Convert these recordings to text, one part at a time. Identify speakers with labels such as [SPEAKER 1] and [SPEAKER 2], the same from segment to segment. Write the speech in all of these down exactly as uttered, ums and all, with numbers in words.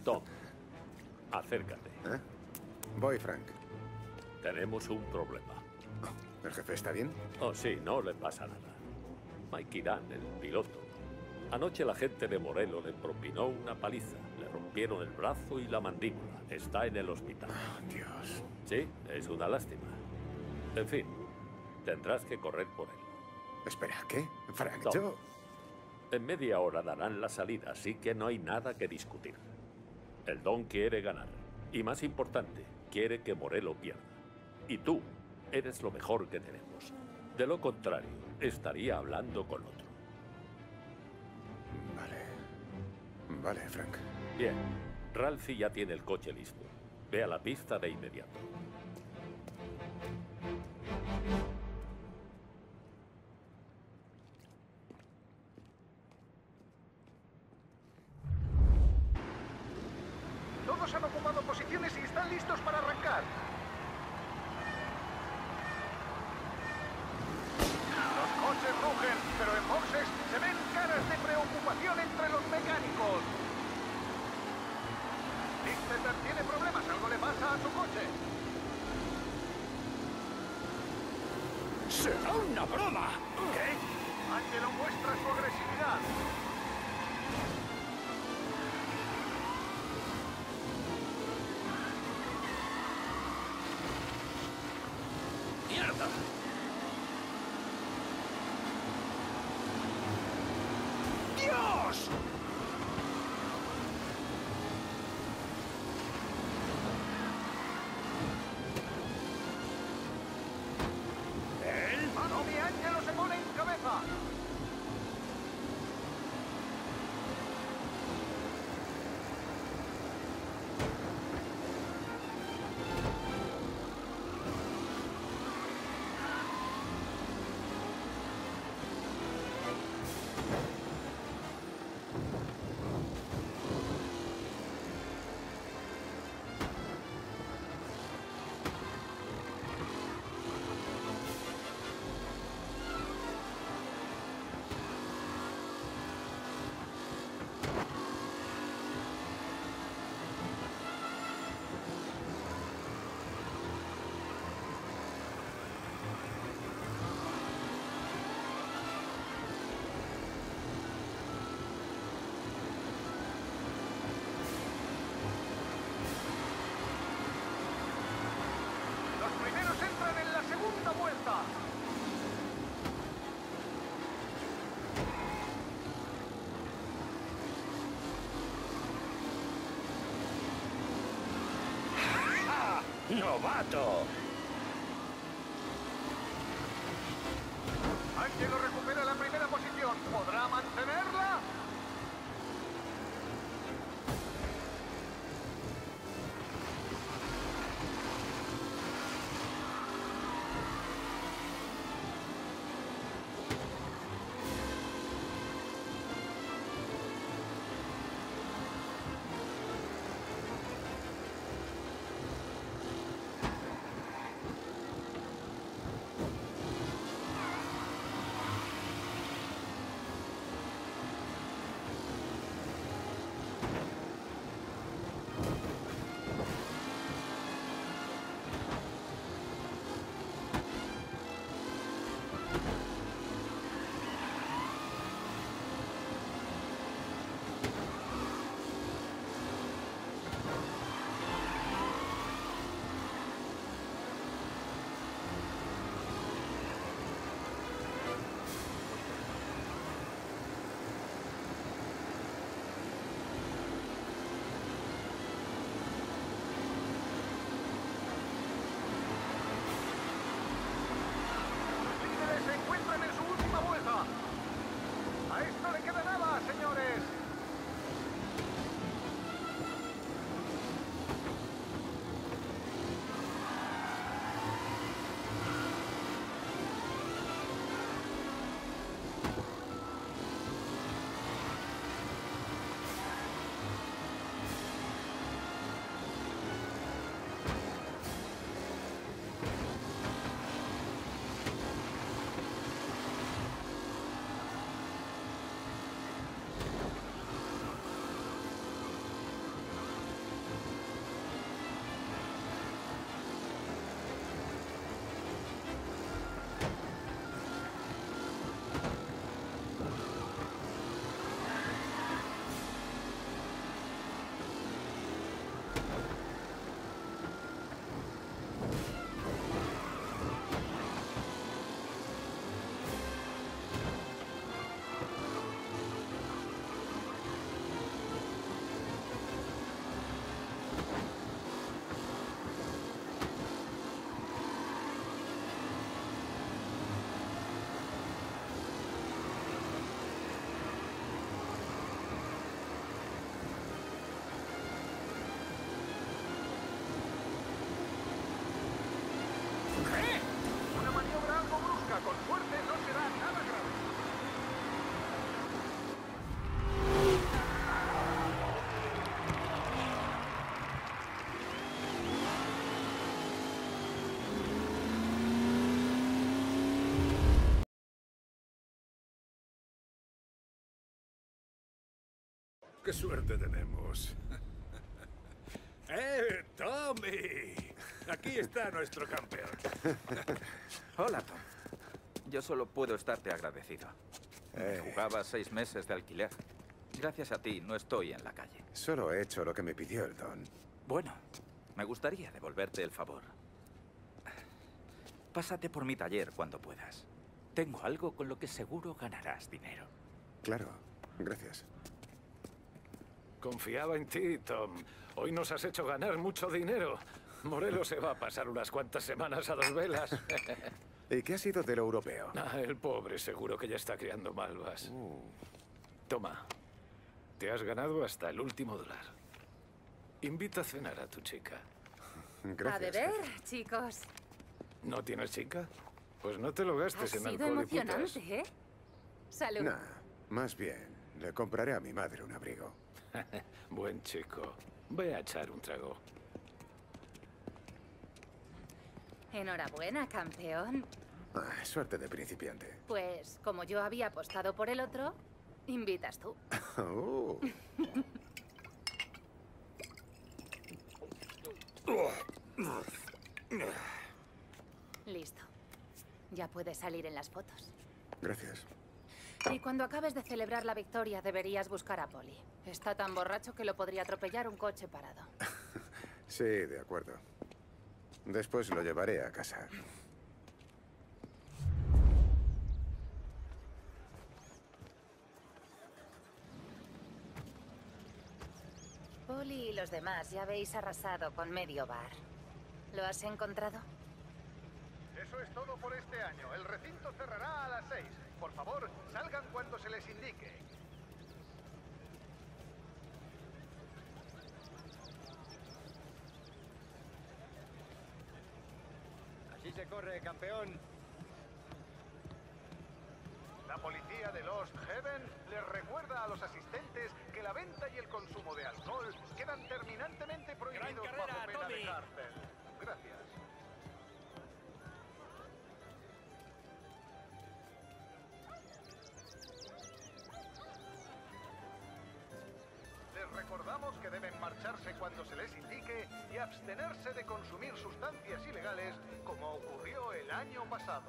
[SPEAKER 1] Tom, acércate.
[SPEAKER 2] ¿Eh? Voy, Frank.
[SPEAKER 1] Tenemos un problema.
[SPEAKER 2] ¿El jefe está bien?
[SPEAKER 1] Oh, sí, no le pasa nada. Mike Irán, el piloto. Anoche la gente de Morelos le propinó una paliza. Le rompieron el brazo y la mandíbula. Está en el hospital.
[SPEAKER 2] Oh, Dios.
[SPEAKER 1] Sí, es una lástima. En fin, tendrás que correr por él.
[SPEAKER 2] Espera, ¿qué? Frank,
[SPEAKER 1] Tom,
[SPEAKER 2] yo...
[SPEAKER 1] en media hora darán la salida, así que no hay nada que discutir. El Don quiere ganar. Y más importante, quiere que Morello pierda. Y tú eres lo mejor que tenemos. De lo contrario, estaría hablando con otro.
[SPEAKER 2] Vale. Vale, Frank.
[SPEAKER 1] Bien. Ralphie ya tiene el coche listo. Ve a la pista de inmediato.
[SPEAKER 3] Todos han ocupado posiciones y están listos para arrancar. Los coches rugen, pero en boxes se ven caras de preocupación entre los mecánicos. Lichtenberg tiene problemas, algo le pasa a su coche.
[SPEAKER 4] ¡Será una broma!
[SPEAKER 3] ¿Qué? Angelo muestra su agresividad.
[SPEAKER 4] ¡Mierda! ¡Dios!
[SPEAKER 3] El Manomi Angelo se pone en cabeza. Los primeros entran en la segunda vuelta.
[SPEAKER 4] ¡Ah! ¡Novato!
[SPEAKER 3] Angelo recupera la primera posición. ¿Podrá mantenerla?
[SPEAKER 5] ¡Qué suerte tenemos! ¡Eh, Tommy! Aquí está nuestro campeón.
[SPEAKER 6] Hola, Tom. Yo solo puedo estarte agradecido. Me
[SPEAKER 2] Eh.
[SPEAKER 6] jugaba seis meses de alquiler. Gracias a ti no estoy en la calle.
[SPEAKER 2] Solo he hecho lo que me pidió el don.
[SPEAKER 6] Bueno, me gustaría devolverte el favor. Pásate por mi taller cuando puedas. Tengo algo con lo que seguro ganarás dinero.
[SPEAKER 2] Claro, gracias.
[SPEAKER 5] Confiaba en ti, Tom. Hoy nos has hecho ganar mucho dinero. Morelo se va a pasar unas cuantas semanas a dos velas.
[SPEAKER 2] ¿Y qué ha sido de lo europeo?
[SPEAKER 5] Ah, el pobre seguro que ya está criando malvas.
[SPEAKER 2] Uh,
[SPEAKER 5] Toma, te has ganado hasta el último dólar. Invita a cenar a tu chica.
[SPEAKER 2] gracias.
[SPEAKER 7] A beber,
[SPEAKER 2] jefe.
[SPEAKER 7] chicos.
[SPEAKER 5] ¿No tienes chica? Pues no te lo
[SPEAKER 7] Ha
[SPEAKER 5] gastes en
[SPEAKER 7] sido
[SPEAKER 5] alcohol y putas.
[SPEAKER 7] emocionante, ¿eh? Salud.
[SPEAKER 2] Nah, más bien, le compraré a mi madre un abrigo.
[SPEAKER 5] Buen chico. Ve a echar un trago.
[SPEAKER 7] Enhorabuena, campeón.
[SPEAKER 2] Ah, suerte de principiante.
[SPEAKER 7] Pues como yo había apostado por el otro, invitas tú.
[SPEAKER 2] Uh,
[SPEAKER 7] Listo. Ya puedes salir en las fotos.
[SPEAKER 2] gracias.
[SPEAKER 7] Y cuando acabes de celebrar la victoria, deberías buscar a Polly. Está tan borracho que lo podría atropellar un coche parado.
[SPEAKER 2] Sí, de acuerdo. Después lo llevaré a casa.
[SPEAKER 7] Polly y los demás ya habéis arrasado con medio bar. ¿Lo has encontrado?
[SPEAKER 3] Eso es todo por este año. El recinto cerrará a las seis. Por favor, salgan cuando se les indique.
[SPEAKER 4] Así se corre, campeón.
[SPEAKER 3] La policía de Lost Heaven les recuerda a los asistentes que la venta y el consumo de alcohol quedan terminantemente prohibidos
[SPEAKER 4] carrera,
[SPEAKER 3] bajo pena de
[SPEAKER 4] Tommy.
[SPEAKER 3] cárcel. Gracias. Les recordamos que deben marcharse cuando se les indique y abstenerse de consumir sustancias ilegales como ocurrió el año pasado.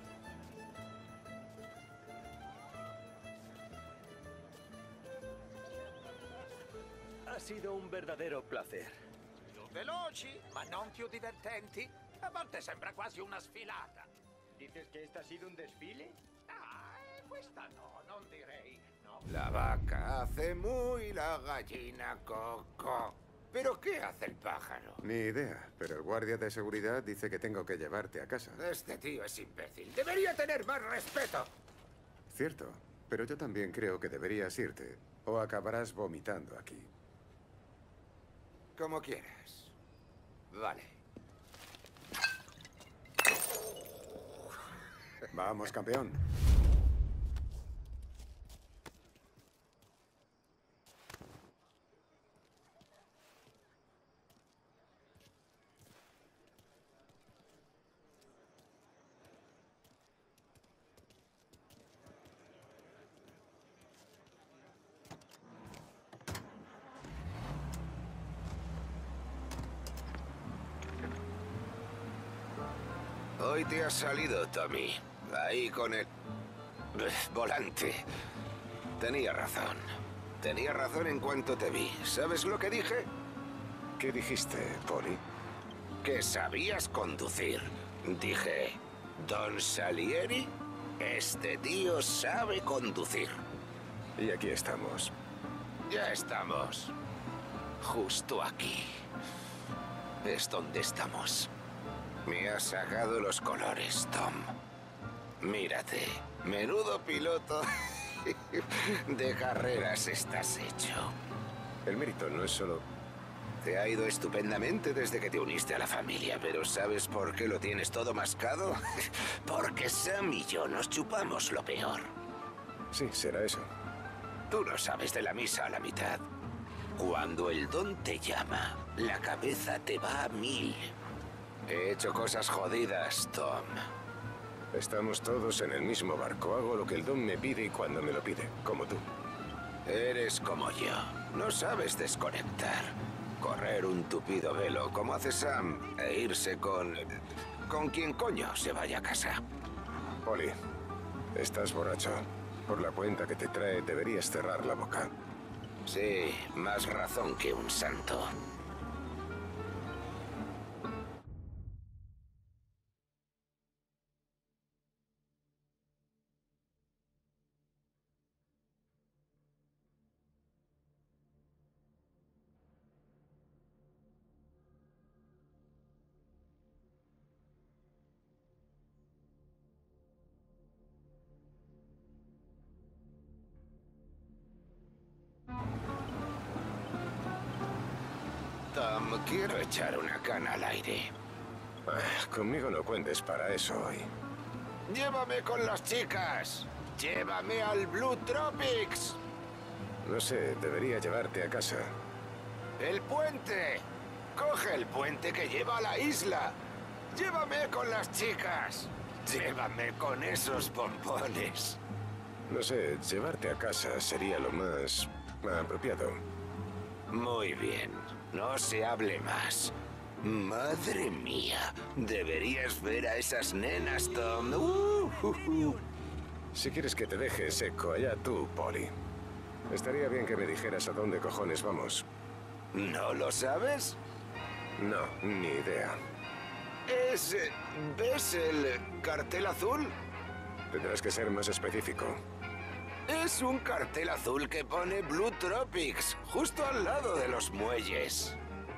[SPEAKER 4] Ha sido un verdadero placer.
[SPEAKER 8] Veloci, ma non più divertenti. A volte sembra quasi una sfilata.
[SPEAKER 4] ¿Dices que este ha sido un desfile?
[SPEAKER 8] Ah, eh, questa no, non direi. No.
[SPEAKER 9] La vaca hace mu y la gallina coco. ¿Pero qué hace el pájaro?
[SPEAKER 2] Ni idea, pero el guardia de seguridad dice que tengo que llevarte a casa.
[SPEAKER 9] Este tío es imbécil. Debería tener más respeto.
[SPEAKER 2] Cierto, pero yo también creo que deberías irte, o acabarás vomitando aquí.
[SPEAKER 9] Como quieras. Vale.
[SPEAKER 2] Vamos, campeón.
[SPEAKER 9] Hoy te has salido, Tommy. Ahí con el... volante. Tenía razón. Tenía razón en cuanto te vi. ¿Sabes lo que dije?
[SPEAKER 2] ¿Qué dijiste, Polly?
[SPEAKER 9] Que sabías conducir. Dije, Don Salieri, este tío sabe conducir.
[SPEAKER 2] Y aquí estamos.
[SPEAKER 9] Ya estamos. Justo aquí. Es donde estamos. Me has sacado los colores, Tom. Mírate, menudo piloto de carreras estás hecho.
[SPEAKER 2] El mérito no es solo...
[SPEAKER 9] Te ha ido estupendamente desde que te uniste a la familia, pero ¿sabes por qué lo tienes todo mascado? Porque Sam y yo nos chupamos lo peor.
[SPEAKER 2] Sí, será eso.
[SPEAKER 9] Tú no sabes de la misa a la mitad. Cuando el don te llama, la cabeza te va a mil. He hecho cosas jodidas, Tom.
[SPEAKER 2] Estamos todos en el mismo barco. Hago lo que el don me pide y cuando me lo pide, como tú.
[SPEAKER 9] Eres como yo. No sabes desconectar. Correr un tupido velo como hace Sam e irse con... con quien coño se vaya a casa.
[SPEAKER 2] Polly, estás borracho. Por la cuenta que te trae, deberías cerrar la boca.
[SPEAKER 9] Sí, más razón que un santo. Tom, quiero echar una cana al aire.
[SPEAKER 2] Ah, conmigo no cuentes para eso hoy.
[SPEAKER 9] ¡Llévame con las chicas! ¡Llévame al Blue Tropics!
[SPEAKER 2] No sé, debería llevarte a casa.
[SPEAKER 9] ¡El puente! ¡Coge el puente que lleva a la isla! ¡Llévame con las chicas! ¡Llévame con esos bombones!
[SPEAKER 2] No sé, llevarte a casa sería lo más apropiado.
[SPEAKER 9] Muy bien. No se hable más. Madre mía. Deberías ver a esas nenas, Tom. Uh, uh, uh.
[SPEAKER 2] Si quieres que te deje seco, allá tú, Polly. Estaría bien que me dijeras a dónde cojones vamos.
[SPEAKER 9] ¿No lo sabes?
[SPEAKER 2] No, ni idea.
[SPEAKER 9] Es... eh, ¿ves el cartel azul?
[SPEAKER 2] Tendrás que ser más específico.
[SPEAKER 9] Es un cartel azul que pone Blue Tropics, justo al lado de los muelles.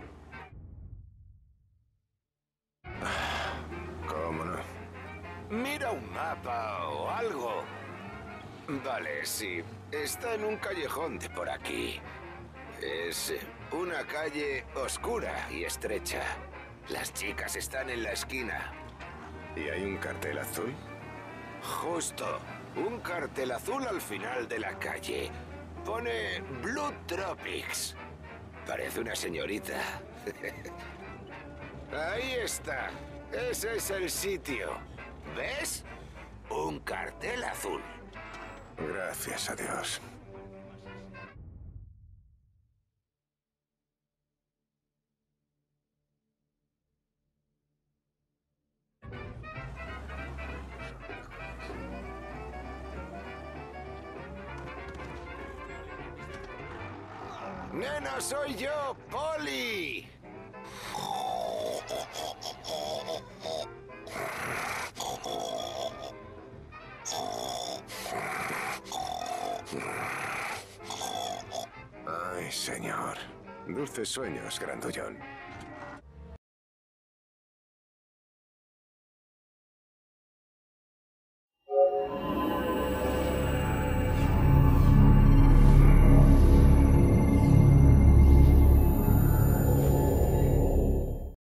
[SPEAKER 2] ¿Cómo no?
[SPEAKER 9] Mira un mapa o algo. Vale, sí. Está en un callejón de por aquí. Es una calle oscura y estrecha. Las chicas están en la esquina.
[SPEAKER 2] ¿Y hay un cartel azul?
[SPEAKER 9] Justo. Un cartel azul al final de la calle. Pone Blue Tropics. Parece una señorita. Ahí está. Ese es el sitio. ¿Ves? Un cartel azul.
[SPEAKER 2] Gracias a Dios.
[SPEAKER 9] ¡Nena, soy yo, Polly!
[SPEAKER 2] Ay, señor. Dulces sueños, grandullón.